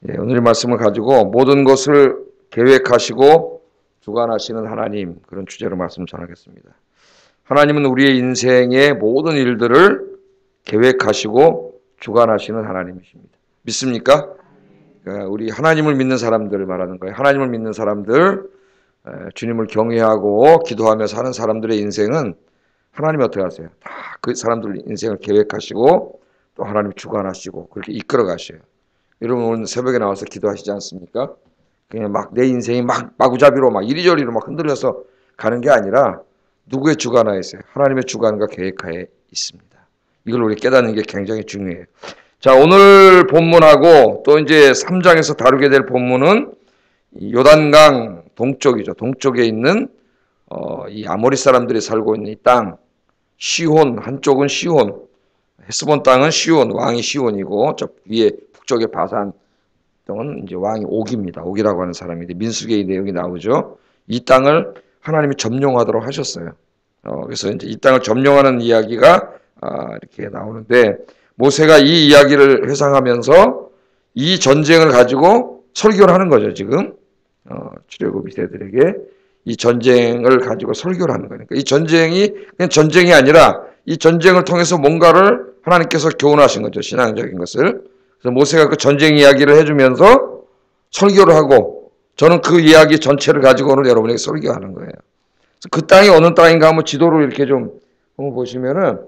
오늘의 말씀을 가지고 모든 것을 계획하시고 주관하시는 하나님, 그런 주제로 말씀 전하겠습니다. 하나님은 우리의 인생의 모든 일들을 계획하시고 주관하시는 하나님이십니다. 믿습니까? 우리 하나님을 믿는 사람들을 말하는 거예요. 하나님을 믿는 사람들, 주님을 경외하고 기도하며 사는 사람들의 인생은 하나님이 어떻게 하세요? 다 그 사람들 인생을 계획하시고 또 하나님이 주관하시고 그렇게 이끌어 가셔요. 여러분 오늘 새벽에 나와서 기도하시지 않습니까? 그냥 막 내 인생이 막 마구잡이로 막 이리저리로 막 흔들려서 가는 게 아니라 누구의 주관하에 있어요? 하나님의 주관과 계획하에 있습니다. 이걸 우리 깨닫는 게 굉장히 중요해요. 자, 오늘 본문하고 또 이제 3장에서 다루게 될 본문은 요단강 동쪽이죠. 동쪽에 있는 이 아모리 사람들이 살고 있는 이 땅, 시혼, 한쪽은 시혼, 헤스본 땅은 시혼, 왕이 시혼이고 저 위에 북쪽의 바산 땅은 이제 왕이 옥입니다. 옥이라고 하는 사람인데 민수기의 내용이 나오죠. 이 땅을 하나님이 점령하도록 하셨어요. 그래서 이제 이 땅을 점령하는 이야기가 이렇게 나오는데 모세가 이 이야기를 회상하면서 이 전쟁을 가지고 설교를 하는 거죠. 지금 출애굽 세대들에게 이 전쟁을 가지고 설교를 하는 거니까 이 전쟁이 그냥 전쟁이 아니라 이 전쟁을 통해서 뭔가를 하나님께서 교훈하신 거죠. 신앙적인 것을. 그래서 모세가 그 전쟁 이야기를 해주면서 설교를 하고 저는 그 이야기 전체를 가지고 오늘 여러분에게 설교하는 거예요. 그래서 그 땅이 어느 땅인가 한번 지도로 이렇게 좀 한번 보시면은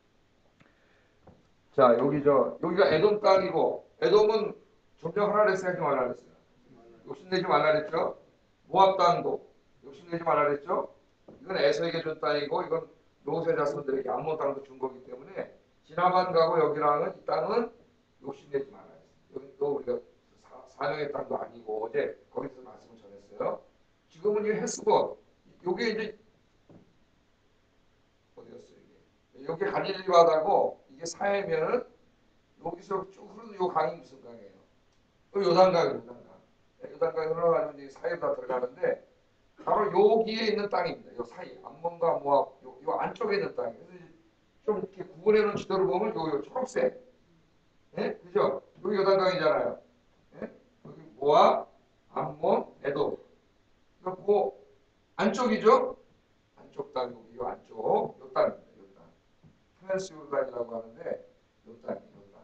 자 여기가 에돔 땅이고 에돔은 점령하라 그랬어요. 하지 말라 그랬어요. 욕심내지 말라 그랬죠. 모압 땅도 욕심내지 말라 그랬죠. 이건 에서에게 준 땅이고 이건 노세 자손들에게 암몬 땅도 준 거기 때문에 지나만 가고 여기랑은 이 땅은 욕심내지 말아야 돼. 여기 또 우리가 사명의 땅도 아니고 어제 거기서 말씀을 전했어요. 지금은 이 헤스본 요게 이제 어디였어요 이게? 여기 갈릴리 바다고 이게 사해면은 여기서 쭉 흐르는 요 강이 무슨 강이에요? 요단강이에요. 요단강이 흘러가지고 이제 사해로 다 들어가는데 바로 여기에 있는 땅입니다. 요 사이 암몬과 모압 요 안쪽에 있는 땅이에요. 좀 이렇게 구분해 놓은 지도를 보면 요 초록색, 예, 그죠? 여기 요단강이잖아요. 예? 여기 모압, 암몬, 에돔. 그 안쪽이죠? 안쪽 땅 여기 요 안쪽, 요 땅입니다. 요 땅. 트랜스 요단이라고 하는데 요 땅이에요.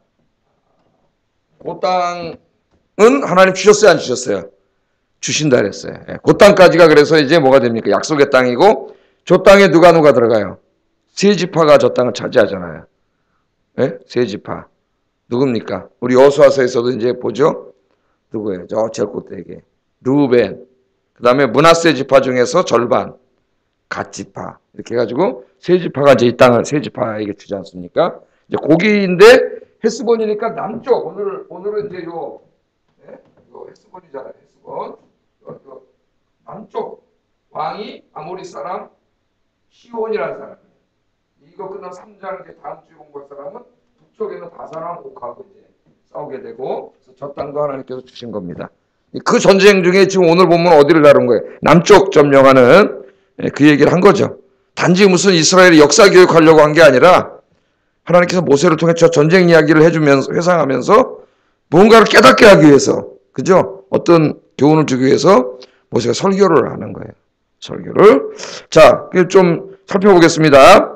그 땅은 하나님 주셨어요, 안 주셨어요? 주신다 그랬어요. 예. 그 땅까지가 그래서 이제 뭐가 됩니까? 약속의 땅이고 저 땅에 누가 들어가요? 세 지파가 저 땅을 차지하잖아요. 예? 세 지파. 누굽니까? 우리 여호수아서에서도 이제 보죠. 누구예요? 저 제일 꼭대기. 르우벤. 그다음에 므낫세 지파 중에서 절반. 갓 지파. 이렇게 해가지고 세 지파가 이제 이 땅을 세 지파에게 주지 않습니까? 이제 거기인데 헤스본이니까 남쪽. 오늘은 이제 요 헤스본이잖아요. 헤스본. 요 남쪽 왕이 아모리 사람 시온이라는 사람이에요. 이거 끝나면 3장 이제 다음 주에 공부할 사람은 북쪽에는 바산왕 옥하고 이제 싸우게 되고 그래서 저 땅도 하나님께서 주신 겁니다. 그 전쟁 중에 지금 오늘 보면 어디를 다룬 거예요? 남쪽 점령하는 그 얘기를 한 거죠. 단지 무슨 이스라엘의 역사 교육하려고 한 게 아니라 하나님께서 모세를 통해 저 전쟁 이야기를 해주면서 회상하면서 뭔가를 깨닫게 하기 위해서 그죠? 어떤 교훈을 주기 위해서 모세가 설교를 하는 거예요. 설교를. 자, 좀 살펴보겠습니다.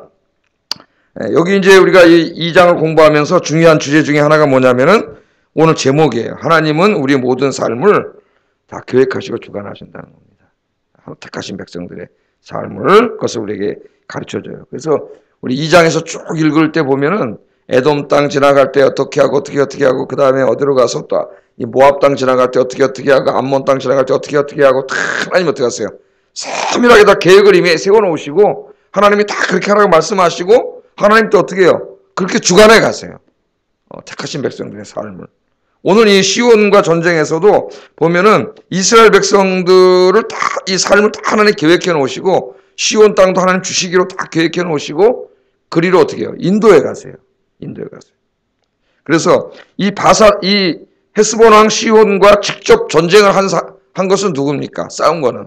여기 이제 우리가 이 2장을 공부하면서 중요한 주제 중에 하나가 뭐냐면은 오늘 제목이에요. 하나님은 우리 모든 삶을 다 계획하시고 주관하신다는 겁니다. 택하신 백성들의 삶을 그것을 우리에게 가르쳐줘요. 그래서 우리 2장에서 쭉 읽을 때 보면은 에돔 땅 지나갈 때 어떻게 하고 그 다음에 어디로 가서 또 이 모압 땅 지나갈 때 어떻게 하고 암몬 땅 지나갈 때 어떻게 하고 다 하나님 어떻게 하세요? 세밀하게 다 계획을 이미 세워놓으시고 하나님이 다 그렇게 하라고 말씀하시고 하나님 또 어떻게 해요? 그렇게 주관해 가세요. 택하신 백성들의 삶을. 오늘 이 시온과 전쟁에서도 보면은 이스라엘 백성들을 다 이 삶을 다 하나님 계획해 놓으시고 시온 땅도 하나님 주시기로 다 계획해 놓으시고 그리로 어떻게 해요? 인도에 가세요. 인도에 가세요. 그래서 이 헤스본 왕 시온과 직접 전쟁을 한 것은 누굽니까? 싸운 거는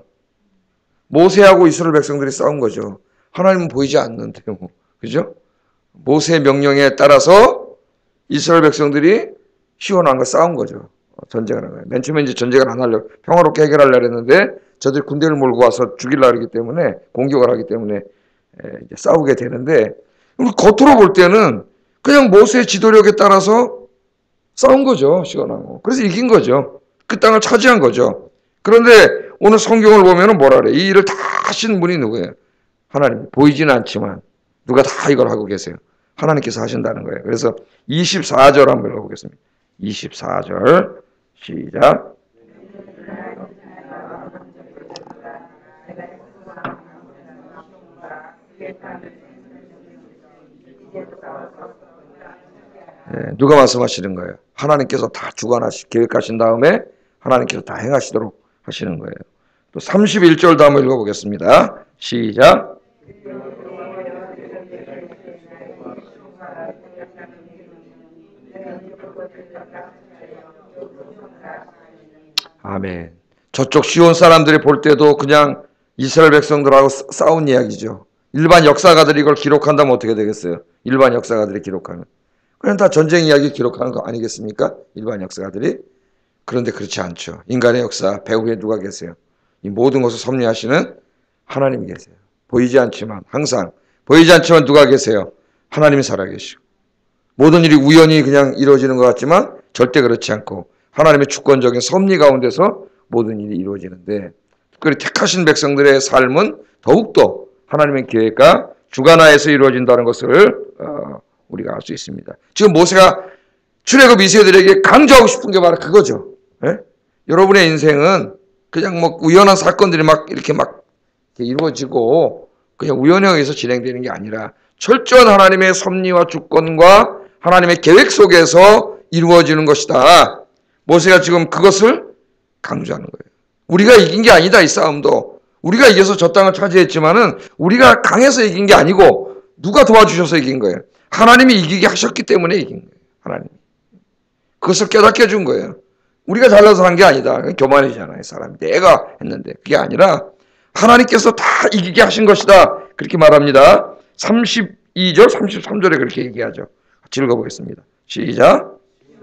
모세하고 이스라엘 백성들이 싸운 거죠. 하나님은 보이지 않는데 뭐. 그죠? 모세의 명령에 따라서 이스라엘 백성들이 시온 왕과 싸운 거죠. 전쟁을 하는 거예요. 맨 처음에 이제 전쟁을 안 하려고 평화롭게 해결하려고 했는데 저들이 군대를 몰고 와서 죽이려고 하기 때문에 공격을 하기 때문에 이제 싸우게 되는데 겉으로 볼 때는 그냥 모세의 지도력에 따라서 싸운 거죠. 시간하고. 그래서 이긴 거죠. 그 땅을 차지한 거죠. 그런데 오늘 성경을 보면은 뭐라 그래? 이 일을 다 하신 분이 누구예요? 하나님. 보이지는 않지만 누가 다 이걸 하고 계세요. 하나님께서 하신다는 거예요. 그래서 24절 한번 읽어보겠습니다. 24절 시작. 네, 누가 말씀하시는 거예요? 하나님께서 다 주관하시 계획하신 다음에 하나님께서 다 행하시도록 하시는 거예요. 또 31절도 한번 읽어보겠습니다. 시작. 아멘. 저쪽 시온 사람들이 볼 때도 그냥 이스라엘 백성들하고 싸운 이야기죠. 일반 역사가들이 이걸 기록한다면 어떻게 되겠어요? 일반 역사가들이 기록하면. 그냥 다 전쟁 이야기 기록하는 거 아니겠습니까? 일반 역사가들이. 그런데 그렇지 않죠. 인간의 역사 배후에 누가 계세요? 이 모든 것을 섭리하시는 하나님이 계세요. 보이지 않지만 항상 보이지 않지만 누가 계세요? 하나님이 살아계시고 모든 일이 우연히 그냥 이루어지는 것 같지만 절대 그렇지 않고 하나님의 주권적인 섭리 가운데서 모든 일이 이루어지는데 특별히 택하신 백성들의 삶은 더욱더 하나님의 계획과 주관하에서 이루어진다는 것을 우리가 알 수 있습니다. 지금 모세가 출애굽 이스라엘에게 강조하고 싶은 게 바로 그거죠. 예? 여러분의 인생은 그냥 뭐 우연한 사건들이 막 이렇게 이루어지고 그냥 우연에 의해서 진행되는 게 아니라 철저한 하나님의 섭리와 주권과 하나님의 계획 속에서 이루어지는 것이다. 모세가 지금 그것을 강조하는 거예요. 우리가 이긴 게 아니다, 이 싸움도. 우리가 이겨서 저 땅을 차지했지만은 우리가 강해서 이긴 게 아니고 누가 도와주셔서 이긴 거예요. 하나님이 이기게 하셨기 때문에 이긴 거예요. 하나님이. 그것을 깨닫게 해준 거예요. 우리가 잘나서 한 게 아니다. 교만이잖아요, 사람이. 내가 했는데. 그게 아니라 하나님께서 다 이기게 하신 것이다. 그렇게 말합니다. 32절, 33절에 그렇게 얘기하죠. 같이 읽어보겠습니다. 시작.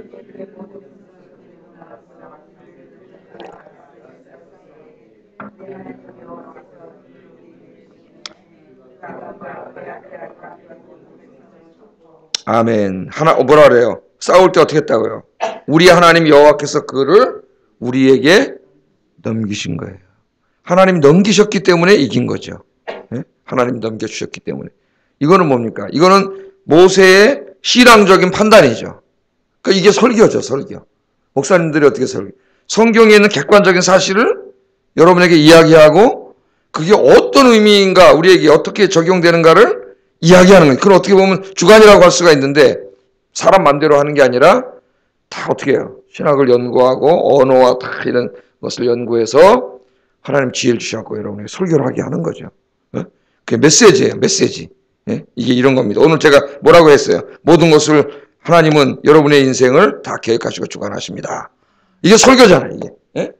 아멘. 뭐라 그래요? 싸울 때 어떻게 했다고요? 우리 하나님 여호와께서 그를 우리에게 넘기신 거예요. 하나님 넘기셨기 때문에 이긴 거죠. 네? 하나님 넘겨주셨기 때문에. 이거는 뭡니까? 이거는 모세의 신앙적인 판단이죠. 그러니까 이게 설교죠, 설교. 목사님들이 어떻게 설교? 성경에 있는 객관적인 사실을 여러분에게 이야기하고 그게 어떤 의미인가, 우리에게 어떻게 적용되는가를 이야기하는 거예요. 그걸 어떻게 보면 주관이라고 할 수가 있는데 사람 마음대로 하는 게 아니라 다 어떻게 해요? 신학을 연구하고 언어와 다 이런 것을 연구해서 하나님 지혜를 주셔서 여러분에게 설교를 하게 하는 거죠. 그게 메시지예요, 메시지. 이게 이런 겁니다. 오늘 제가 뭐라고 했어요? 모든 것을 하나님은 여러분의 인생을 다 계획하시고 주관하십니다. 이게 설교잖아요, 이게.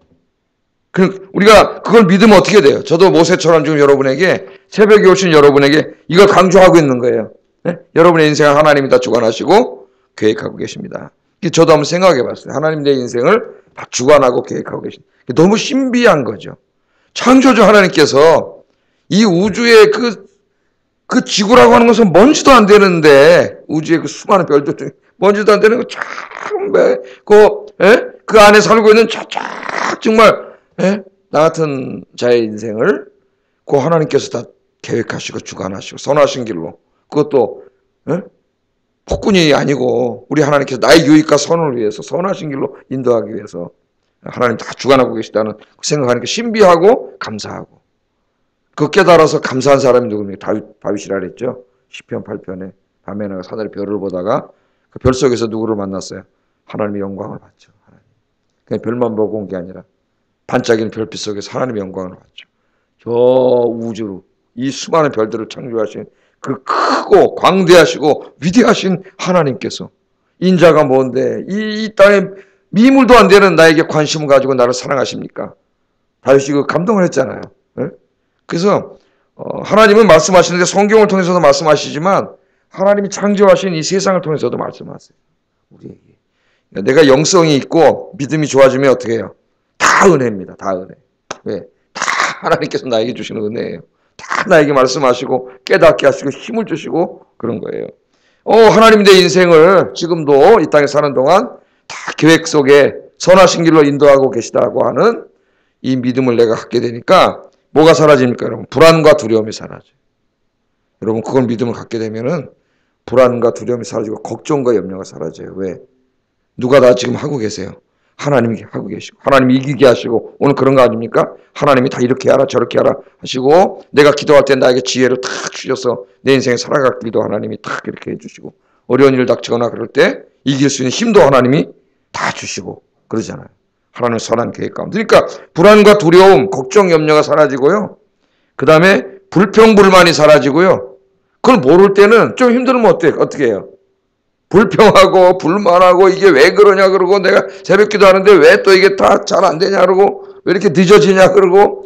우리가 그걸 믿으면 어떻게 돼요? 저도 모세처럼 지금 여러분에게 새벽에 오신 여러분에게 이걸 강조하고 있는 거예요. 여러분의 인생을 하나님이 다 주관하시고 계획하고 계십니다. 저도 한번 생각해 봤어요. 하나님 내 인생을 다 주관하고 계획하고 계십니다. 너무 신비한 거죠. 창조주 하나님께서 이 우주의 그 지구라고 하는 것은 먼지도 안 되는데 우주의 그 수많은 별들 중에 먼지도 안 되는 거 참, 그 안에 살고 있는 정말 나 같은 자의 인생을 그 하나님께서 다 계획하시고 주관하시고 선하신 길로 그것도 폭군이 아니고 우리 하나님께서 나의 유익과 선을 위해서 선하신 길로 인도하기 위해서 하나님 다 주관하고 계시다는 생각하니까 신비하고 감사하고 그 깨달아서 감사한 사람이 누굽니까? 다윗이라 그랬죠. 시편 8편에 밤에 나가 사다리 별을 보다가 그 별 속에서 누구를 만났어요? 하나님의 영광을 봤죠. 하나님. 그냥 별만 보고 온 게 아니라 반짝이는 별빛 속에서 하나님의 영광을 봤죠. 저 우주로 이 수많은 별들을 창조하신 그 크고 광대하시고 위대하신 하나님께서 인자가 뭔데 이 땅에 미물도 안 되는 나에게 관심을 가지고 나를 사랑하십니까? 다윗이 그 감동을 했잖아요. 그래서 하나님은 말씀하시는데 성경을 통해서도 말씀하시지만 하나님이 창조하신 이 세상을 통해서도 말씀하세요. 우리에게 내가 영성이 있고 믿음이 좋아지면 어떻게 해요? 다 은혜입니다. 다 은혜. 왜? 다 하나님께서 나에게 주시는 은혜예요. 다 나에게 말씀하시고 깨닫게 하시고 힘을 주시고 그런 거예요. 하나님 내 인생을 지금도 이 땅에 사는 동안 다 계획 속에 선하신 길로 인도하고 계시다고 하는 이 믿음을 내가 갖게 되니까 뭐가 사라집니까, 여러분? 불안과 두려움이 사라져요. 여러분, 그걸 믿음을 갖게 되면은 불안과 두려움이 사라지고 걱정과 염려가 사라져요. 왜? 누가 다 지금 하고 계세요? 하나님이 하고 계시고 하나님이 이기게 하시고 오늘 그런 거 아닙니까? 하나님이 다 이렇게 하라 저렇게 하라 하시고 내가 기도할 때 나에게 지혜를 다 주셔서 내 인생에 살아갈 길도 하나님이 다 이렇게 해주시고 어려운 일 닥치거나 그럴 때 이길 수 있는 힘도 하나님이 다 주시고 그러잖아요. 하나님의 선한 계획 가운데. 그러니까 불안과 두려움, 걱정, 염려가 사라지고요. 그 다음에 불평불만이 사라지고요. 그걸 모를 때는 좀 힘들면 어떻게 해요? 불평하고 불만하고 이게 왜 그러냐 그러고 내가 새벽 기도하는데 왜 또 이게 다 잘 안 되냐 그러고 왜 이렇게 늦어지냐 그러고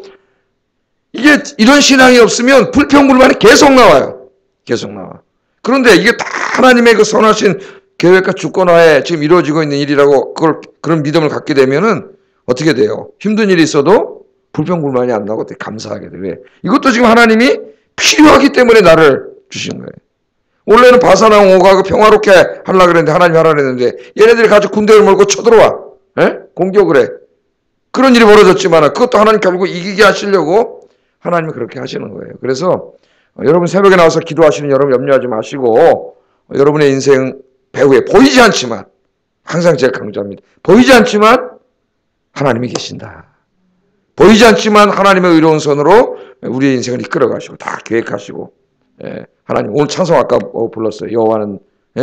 이게 이런 신앙이 없으면 불평불만이 계속 나와요. 계속 나와. 그런데 이게 다 하나님의 그 선하신 계획과 주권하에 지금 이루어지고 있는 일이라고 그런 믿음을 갖게 되면은 어떻게 돼요? 힘든 일이 있어도 불평불만이 안 나고 되게 감사하게 돼요. 왜? 이것도 지금 하나님이 필요하기 때문에 나를 주신 거예요. 원래는 바사랑 오가고 평화롭게 하려고 그랬는데 하나님이 하라 그랬는데 얘네들이 같이 군대를 몰고 쳐들어와. 공격을 해. 그런 일이 벌어졌지만 그것도 하나님 결국 이기게 하시려고 하나님이 그렇게 하시는 거예요. 그래서 여러분 새벽에 나와서 기도하시는 여러분 염려하지 마시고 여러분의 인생 배후에 보이지 않지만 항상 제가 강조합니다. 보이지 않지만 하나님이 계신다. 보이지 않지만 하나님의 의로운 손으로 우리의 인생을 이끌어 가시고 다 계획하시고 하나님 오늘 찬송 아까 불렀어요. 여호와는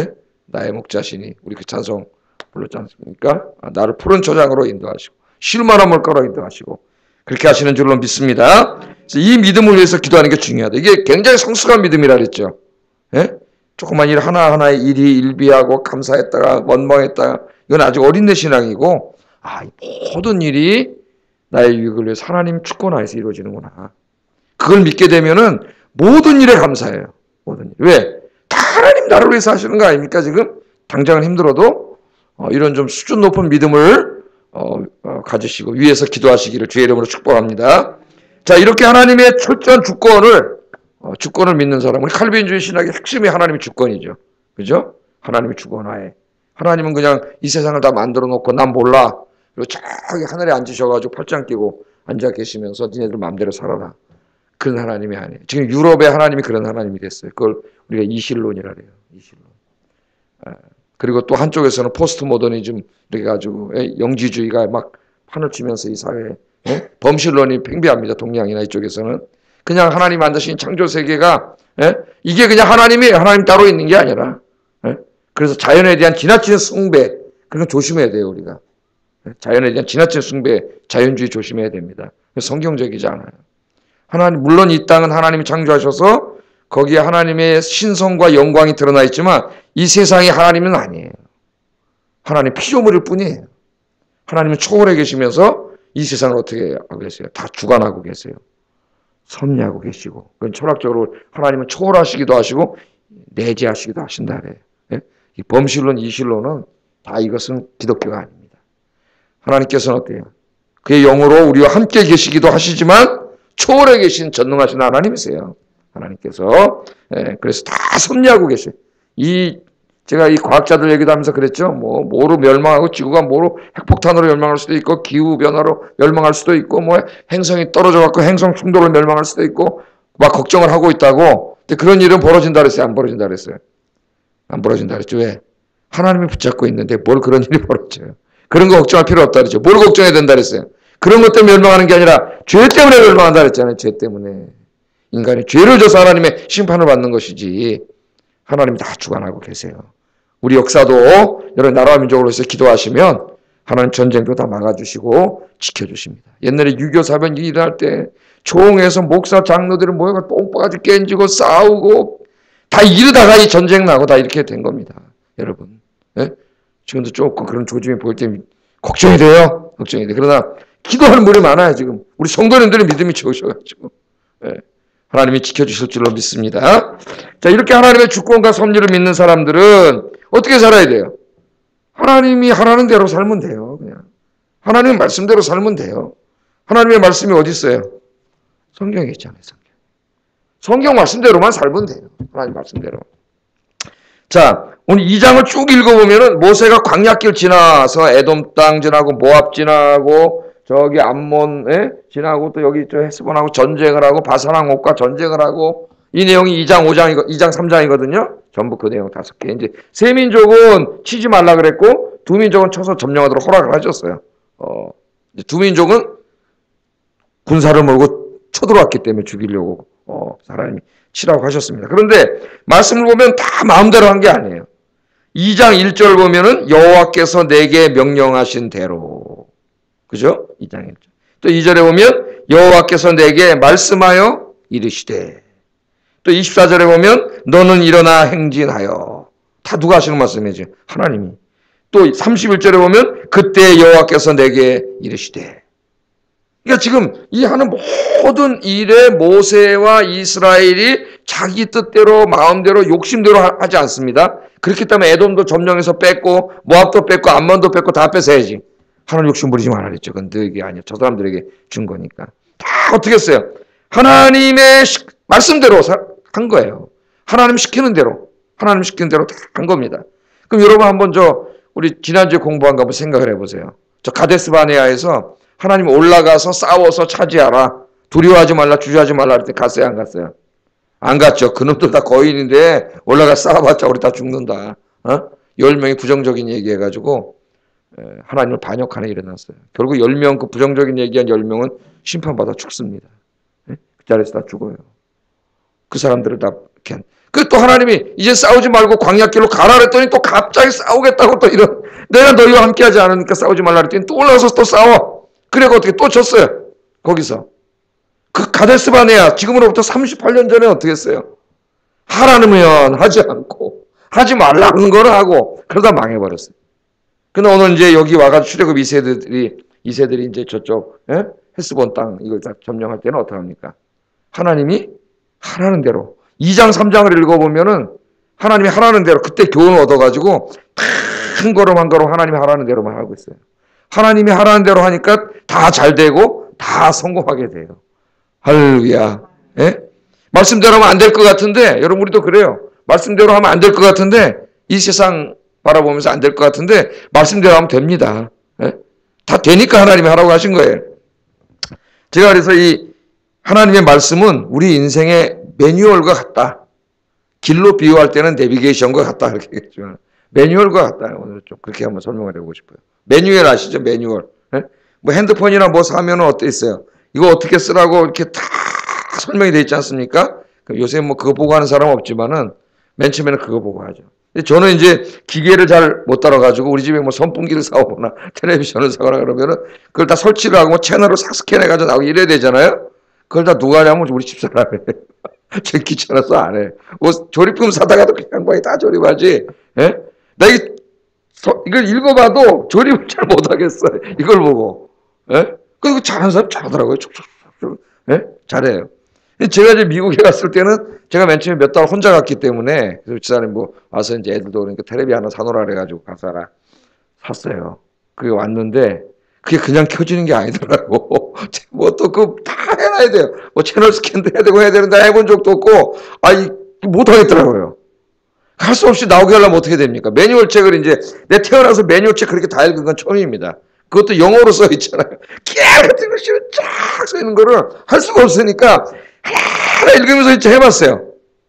나의 목자시니 우리 그 찬송 불렀지 않습니까? 나를 푸른 초장으로 인도하시고 쉴만한 물가로 인도하시고 그렇게 하시는 줄로 믿습니다. 그래서 이 믿음을 위해서 기도하는 게 중요하다. 이게 굉장히 성숙한 믿음이라 그랬죠. 조그만 일 하나하나에 일비하고 감사했다가 원망했다가 이건 아직 어린애 신앙이고 모든 일이 나의 유익을 위해서 하나님 주권하에서 이루어지는구나. 그걸 믿게 되면은 모든 일에 감사해요. 모든 일. 왜? 다 하나님 나를 위해서 하시는 거 아닙니까? 지금 당장은 힘들어도 이런 좀 수준 높은 믿음을 가지시고 위에서 기도하시기를 주의 이름으로 축복합니다. 자, 이렇게 하나님의 철저한 주권을 믿는 사람. 우리 칼빈주의 신학의 핵심이 하나님의 주권이죠. 그죠? 하나님의 주권하에. 하나님은 그냥 이 세상을 다 만들어 놓고 난 몰라. 그리고 저기 하늘에 앉으셔가지고 팔짱 끼고 앉아 계시면서 니네들 마음대로 살아라. 그런 하나님이 아니에요. 지금 유럽의 하나님이 그런 하나님이 됐어요. 그걸 우리가 이실론이라 그래요. 이실론. 그리고 또 한쪽에서는 포스트 모더니즘 이렇게 가지고 영지주의가 막 판을 치면서 이 사회에 범실론이 팽배합니다. 동양이나 이쪽에서는. 그냥 하나님 만드신 창조 세계가 이게 그냥 하나님이 하나님 따로 있는 게 아니라 그래서 자연에 대한 지나치는 숭배 그런 거 조심해야 돼요. 우리가. 자연에 대한 지나친 숭배 자연주의 조심해야 됩니다. 성경적이지 않아요. 하나님 물론 이 땅은 하나님이 창조하셔서 거기에 하나님의 신성과 영광이 드러나 있지만 이 세상이 하나님은 아니에요. 하나님 피조물일 뿐이에요. 하나님은 초월해 계시면서 이 세상을 어떻게 하고 계세요? 다 주관하고 계세요. 섭리하고 계시고 그건 철학적으로 하나님은 초월하시기도 하시고 내재하시기도 하신다 그래요. 이 범실론, 이실론은 다 이것은 기독교가 아닙니다. 하나님께서는 어때요? 그의 영으로 우리와 함께 계시기도 하시지만 초월해 계신 전능하신 하나님이세요. 하나님께서 그래서 다 섭리하고 계셔요. 제가 이 과학자들 얘기도 하면서 그랬죠. 뭐로 멸망하고 지구가 뭐로 핵폭탄으로 멸망할 수도 있고 기후 변화로 멸망할 수도 있고 행성이 떨어져 갖고 행성 충돌로 멸망할 수도 있고 막 걱정을 하고 있다고. 근데 그런 일은 벌어진다 그랬어요. 안 벌어진다 그랬어요. 안 벌어진다 그랬죠. 왜? 하나님이 붙잡고 있는데 뭘 그런 일이 벌어져요. 그런 거 걱정할 필요 없다 그랬죠. 뭘 걱정해야 된다 그랬어요. 그런 것 때문에 멸망하는 게 아니라 죄 때문에 멸망한다 그랬잖아요. 죄 때문에. 인간이 죄를 져서 하나님의 심판을 받는 것이지 하나님이 다 주관하고 계세요. 우리 역사도 여러 나라와 민족으로서 기도하시면 하나님 전쟁도 다 막아주시고 지켜주십니다. 옛날에 6.25 사변이 일어날 때 총에서 목사 장로들이 모여서 똥바가지 깨지고 싸우고 다 이러다가 이 전쟁 나고 다 이렇게 된 겁니다. 여러분. 지금도 조금 그런 조짐이 보일 때 걱정이 돼요. 걱정이 돼. 그러나 기도하는 분이 많아요. 지금 우리 성도님들의 믿음이 좋으셔가지고 하나님이 지켜주실 줄로 믿습니다. 자, 이렇게 하나님의 주권과 섭리를 믿는 사람들은 어떻게 살아야 돼요? 하나님이 하라는 대로 살면 돼요. 그냥 하나님의 말씀대로 살면 돼요. 하나님의 말씀이 어디 있어요? 성경에 있잖아요. 성경 말씀대로만 살면 돼요. 하나님 말씀대로. 자, 오늘 2장을 쭉 읽어보면은 모세가 광야길 지나서 에돔 땅 지나고 모압 지나고 저기 암몬 지나고 또 여기 저 헤스본하고 전쟁을 하고 바산 왕과 전쟁을 하고 이 내용이 2장 3장이거든요. 전부 그 내용 5개. 이제 세 민족은 치지 말라 그랬고 두 민족은 쳐서 점령하도록 허락을 하셨어요. 이제 두 민족은 군사를 몰고 쳐들어왔기 때문에 죽이려고 하나님이 치라고 하셨습니다. 그런데 말씀을 보면 다 마음대로 한 게 아니에요. 2장 1절 보면은 여호와께서 내게 명령하신 대로. 그죠? 2장 1절. 또 2절에 보면 여호와께서 내게 말씀하여 이르시되. 또 24절에 보면 너는 일어나 행진하여. 다 누가 하시는 말씀이죠? 하나님이. 또 31절에 보면 그때 여호와께서 내게 이르시되. 그러니까 지금 이 하는 모든 일에 모세와 이스라엘이 자기 뜻대로 마음대로 욕심대로 하지 않습니다. 그렇기 때문에 에돔도 점령해서 뺐고 모압도 뺐고 암몬도 뺐고 다 뺏어야지. 하나님 욕심 부리지 말라 그랬죠. 그건 너에게 아니야. 저 사람들에게 준 거니까. 다 어떻게 했어요? 하나님의 말씀대로 한 거예요. 하나님 시키는 대로 다 한 겁니다. 그럼 여러분 한번 우리 지난주에 공부한 거 한번 생각을 해보세요. 저 가데스 바네아에서 하나님 올라가서 싸워서 차지하라. 두려워하지 말라, 주저하지 말라 할 때 갔어요, 안 갔어요? 안 갔죠. 그놈들 다 거인인데 올라가 싸워봤자 우리 다 죽는다. 10명이 부정적인 얘기해가지고 하나님을 반역하는 일이 일어났어요. 결국 10명, 그 부정적인 얘기한 10명은 심판받아 죽습니다. 그 자리에서 다 죽어요. 그 사람들을 다 이렇게. 또 하나님이 이제 싸우지 말고 광야길로 가라 그랬더니 또 갑자기 싸우겠다고 또 이런, 내가 너희와 함께하지 않으니까 싸우지 말라 그랬더니 또 올라가서 또 싸워. 그래가 어떻게 또 졌어요. 거기서. 그 가데스 바네아 지금으로부터 38년 전에 어떻게 했어요? 하라면 하지 않고 하지 말라는 거를 하고 그러다 망해버렸어요. 근데 오늘 이제 여기 와가지고 출애굽 2세들이 이제 저쪽 헤스본 땅 이걸 다 점령할 때는 어떻게 합니까? 하나님이 하라는 대로 2장 3장을 읽어보면은 하나님이 하라는 대로 그때 교훈을 얻어가지고 한 걸음 한 걸음 하나님이 하라는 대로만 하고 있어요. 하나님이 하라는 대로 하니까 다 잘 되고 다 성공하게 돼요. 할렐루야. 말씀대로 하면 안 될 것 같은데 여러분 우리도 그래요. 말씀대로 하면 안 될 것 같은데 이 세상 바라보면서 안 될 것 같은데 말씀대로 하면 됩니다. 다 되니까 하나님이 하라고 하신 거예요. 제가 그래서 이 하나님의 말씀은 우리 인생의 매뉴얼과 같다. 길로 비유할 때는 내비게이션과 같다 이렇게 얘기했지만 매뉴얼과 같다. 오늘 좀 그렇게 한번 설명을 해보고 싶어요. 매뉴얼 아시죠? 매뉴얼. 뭐 핸드폰이나 뭐 사면은 어때 있어요? 이거 어떻게 쓰라고 이렇게 다 설명이 돼 있지 않습니까? 요새 뭐 그거 보고 하는 사람 없지만은 맨 처음에는 그거 보고 하죠. 저는 이제 기계를 잘 못 따라가지고 우리 집에 뭐 선풍기를 사오거나 텔레비전을 사거나 그러면은 그걸 다 설치를 하고 뭐 채널을 싹 스캔해가지고 나오고 이래야 되잖아요? 그걸 다 누가 하냐면 우리 집사람이. 제 귀찮아서 안 해. 뭐 조립품 사다가도 그 양반이 다 조립하지. 나 이걸 읽어봐도 조립을 잘 못하겠어요. 이걸 보고. 그리고 잘하는 사람 잘하더라고요. 잘해요. 제가 이제 미국에 갔을 때는 제가 맨 처음에 몇 달 혼자 갔기 때문에 그래서 집사람이 뭐 와서 이제 애들도 그러니까 텔레비 하나 사놓으라 그래가지고 가서 샀어요. 그게 왔는데 그게 그냥 켜지는 게 아니더라고. 뭐 또 그 다 해놔야 돼요. 뭐 채널 스캔도 해야 되고 해야 되는데 해본 적도 없고 못 하겠더라고요. 할 수 없이 나오게 하려면 어떻게 됩니까? 매뉴얼 책을 이제 내 태어나서 매뉴얼 책 그렇게 다 읽은 건 처음입니다. 그것도 영어로 써 있잖아요. 같은 글씨로 쫙 써 있는 거를 할 수가 없으니까 하나 읽으면서 이제 해봤어요.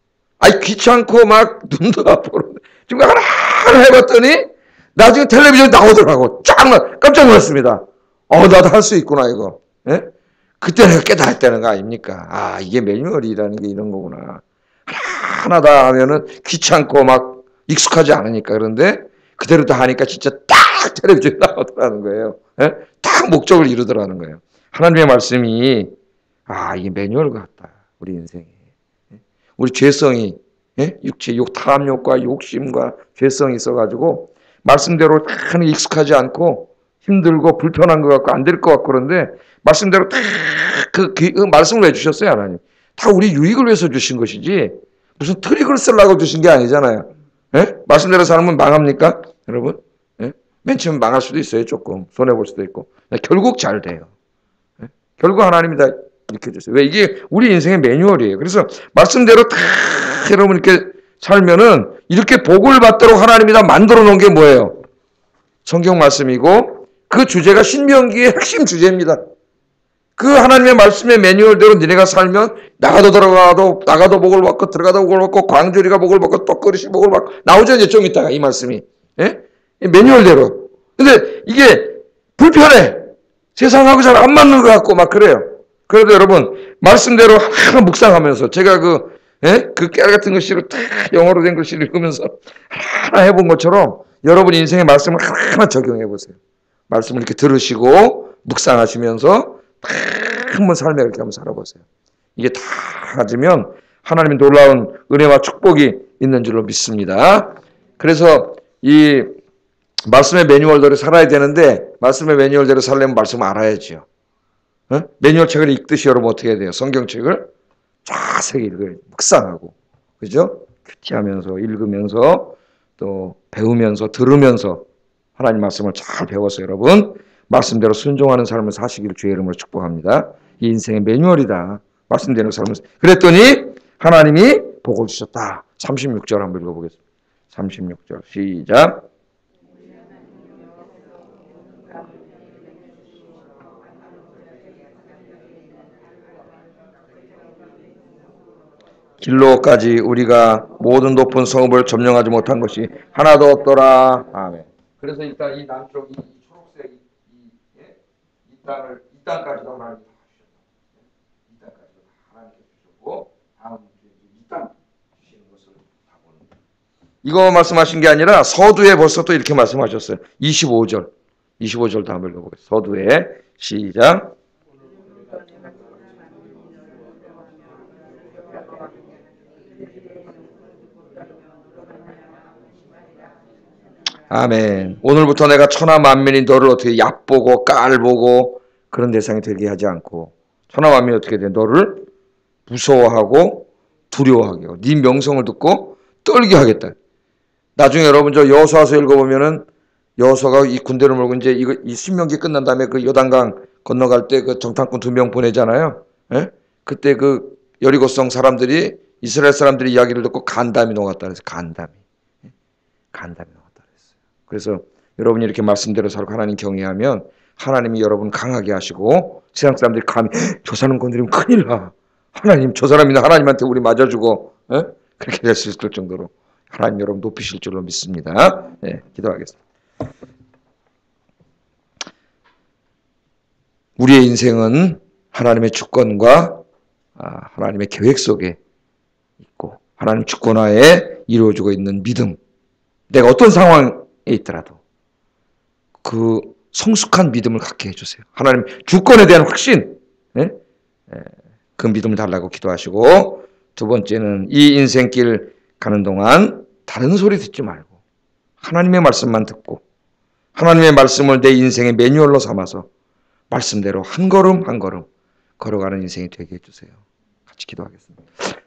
귀찮고 막 눈도 아프고 지금 하나 해봤더니 나중에 텔레비전에 나오더라고. 쫙 깜짝 놀랐습니다. 나도 할 수 있구나 이거. 그때 내가 깨달았다는 거 아닙니까? 이게 매뉴얼이라는 게 이런 거구나. 하나 다 하면은 귀찮고 막 익숙하지 않으니까. 그런데 그대로 다 하니까 진짜 딱 텔레비전에 나오더라는 거예요. 딱 목적을 이루더라는 거예요. 하나님의 말씀이 이게 매뉴얼 같다. 우리 인생에. 우리 죄성이 육체 탐욕과 욕심과 죄성이 있어가지고 말씀대로 다 익숙하지 않고 힘들고 불편한 것 같고 안 될 것 같고 그런데 말씀대로 다 그 말씀을 왜 주셨어요 하나님? 다 우리 유익을 위해서 주신 것이지 무슨 트릭을 쓰려고 주신 게 아니잖아요. 말씀대로 살면 망합니까? 여러분? 맨 처음 망할 수도 있어요. 조금 손해볼 수도 있고. 결국 잘 돼요. 결국 하나님이 다 이렇게 주세요. 왜? 이게 우리 인생의 매뉴얼이에요. 그래서 말씀대로 다 여러분 이렇게 살면은 이렇게 복을 받도록 하나님이 다 만들어 놓은 게 뭐예요? 성경 말씀이고 그 주제가 신명기의 핵심 주제입니다. 그 하나님의 말씀의 매뉴얼대로 니네가 살면 나가도 복을 받고 들어가도 복을 받고 광주리가 복을 받고 떡그릇이 복을 받고 나오죠 이제 좀 있다가 이 말씀이. 예? 매뉴얼대로. 근데 이게 불편해. 세상하고 잘 안 맞는 것 같고 막 그래요. 그래도 여러분 말씀대로 하나 묵상하면서 제가 그 깨알 같은 글씨를 다 영어로 된 글씨를 읽으면서 하나 해본 것처럼 여러분 인생의 말씀을 하나 적용해 보세요. 말씀을 이렇게 들으시고 묵상하시면서 한번 삶에 이렇게 한번 살아보세요. 이게 다 가지면 하나님의 놀라운 은혜와 축복이 있는 줄로 믿습니다. 그래서 이 말씀의 매뉴얼대로 살아야 되는데 말씀의 매뉴얼대로 살려면 말씀을 알아야죠. 매뉴얼 책을 읽듯이 여러분 어떻게 해야 돼요? 성경책을 자세히 읽어요. 묵상하고. 그죠? 큐티하면서 읽으면서 또 배우면서 들으면서 하나님 말씀을 잘 배워서 여러분 말씀대로 순종하는 삶을 사시기를 주의 이름으로 축복합니다. 이 인생의 매뉴얼이다. 말씀대로 삶을. 그랬더니 하나님이 복을 주셨다. 36절 한번 읽어보겠습니다. 36절 시작. 길로까지 우리가 모든 높은 성읍을 점령하지 못한 것이 하나도 없더라. 아멘. 그래서 일단 이 남쪽 이 초록색 이 땅까지도 하나님 다 주셨다. 이 땅까지도 하나님께 주셨고 다음 이 땅 주시는 것을 다 보는 거예요. 이거 말씀하신 게 아니라 서두에 벌써 또 이렇게 말씀하셨어요. 25절도 한번 읽어보겠습니다. 서두에 시작. 아멘. 오늘부터 내가 천하 만민이 너를 어떻게 얕보고 깔보고 그런 대상이 되게 하지 않고 천하 만민이 어떻게 돼? 너를 무서워하고 두려워하게 하고 네 명성을 듣고 떨게 하겠다. 나중에 여러분 저 여호수아서 읽어보면은 여호수아가 이 군대를 몰고 이제 이 신명기 끝난 다음에 그 요단강 건너갈 때 그 정탐꾼 2명 보내잖아요. 예? 그때 그 여리고성 사람들이 이스라엘 사람들이 이야기를 듣고 간담이 녹았다 그래서 간담이 녹았다. 그래서 여러분이 이렇게 말씀대로 살고 하나님 경외하면 하나님이 여러분 강하게 하시고 세상 사람들이 감히 저 사람 건드리면 큰일 나. 하나님 저 사람이나 하나님한테 우리 맞아주고 그렇게 될 수 있을 정도로 하나님 여러분 높이실 줄로 믿습니다. 기도하겠습니다. 우리의 인생은 하나님의 주권과 하나님의 계획 속에 있고 하나님 주권하에 이루어지고 있는 믿음. 내가 어떤 상황 있더라도 그 성숙한 믿음을 갖게 해주세요. 하나님 주권에 대한 확신, 그 믿음을 달라고 기도하시고 두 번째는 이 인생길 가는 동안 다른 소리 듣지 말고 하나님의 말씀만 듣고 하나님의 말씀을 내 인생의 매뉴얼로 삼아서 말씀대로 한 걸음 한 걸음 걸어가는 인생이 되게 해주세요. 같이 기도하겠습니다.